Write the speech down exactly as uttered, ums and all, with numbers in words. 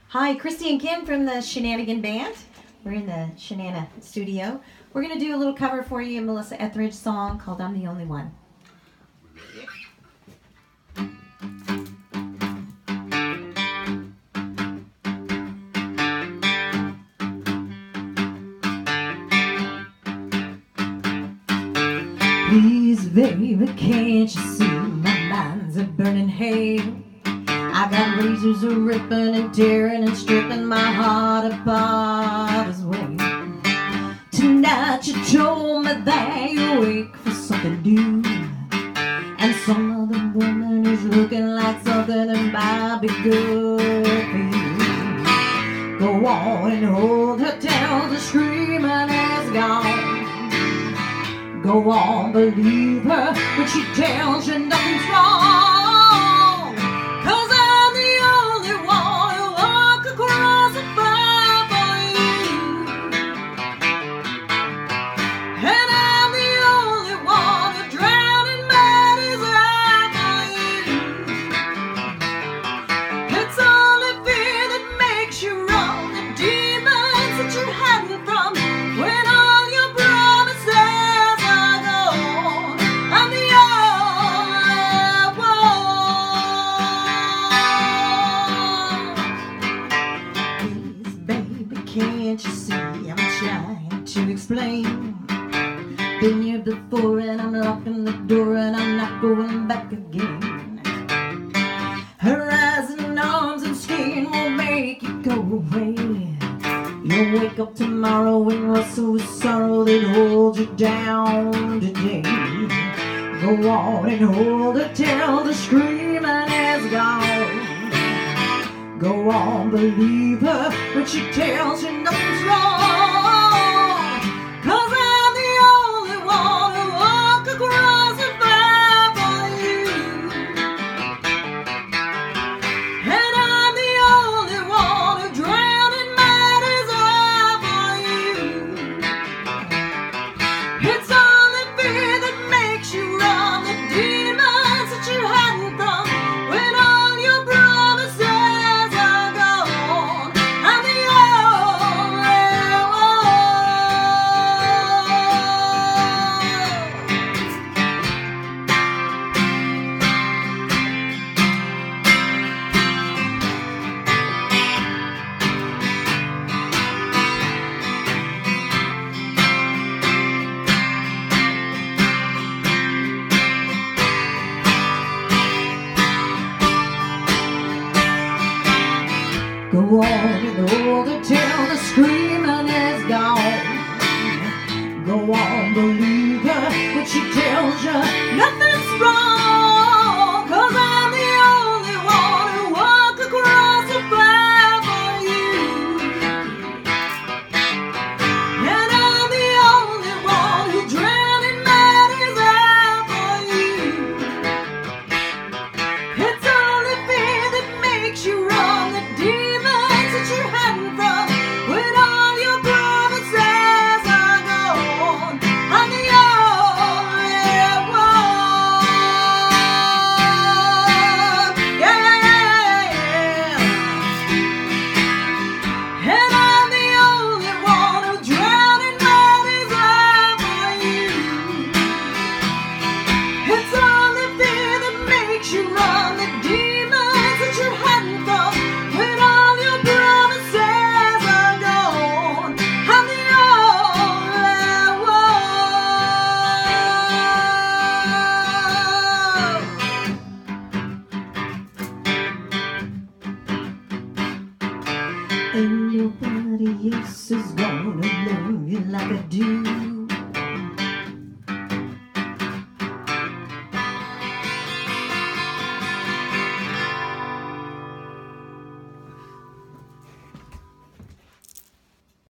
Hi, Christy and Kim from the Shenanigan Band. We're in the Shenana studio. We're going to do a little cover for you, a Melissa Etheridge song called I'm the Only One. Please, baby, can't you see my mind's a burning hell? I got razors a ripping and tearing and stripping my heart apart as well. Tonight you told me that you're awake for something new, and some other woman is looking like something that might be good for you. Go on and hold her till the screaming is gone. Go on, believe her when she tells you nothing's wrong. 'Cause I'm the only one who walk across the fire for you. And I'm the only one who drowned in my desire for you. It's only fear that makes you run, the demons that you're hiding from. When all your promises can't you see I'm trying to explain? Been here before and I'm locking the door and I'm not going back again. Her eyes and arms and skin won't make you go away. You'll wake up tomorrow and wrestle with sorrow that holds you down today. Go on and hold her till the screaming is gone. Go on, believe her when she tells you nothing's wrong. 'Cause I'm the only one who walk across the fire for you. And I'm the only one who drowned in my desire for you. It's only fear that makes you run, the demons that you're hiding from. When all your promises go on and hold her till the screaming is gone. Go on, believe her when she tells you nothing's wrong. 'Cause I'm the only one who walk across the fire for you. And I'm the only one who drowned in my desire for you. It's only fear that makes you run, the demons that you're hiding from. When all your promises are gone, I'm the only one. Yeah, yeah, yeah. And I'm the only one who drowned in my desire for you. It's only fear that makes you run, the demons that you're hiding from. When all your promises are gone, I'm the only one. Ain't nobody else is gonna love you like I do.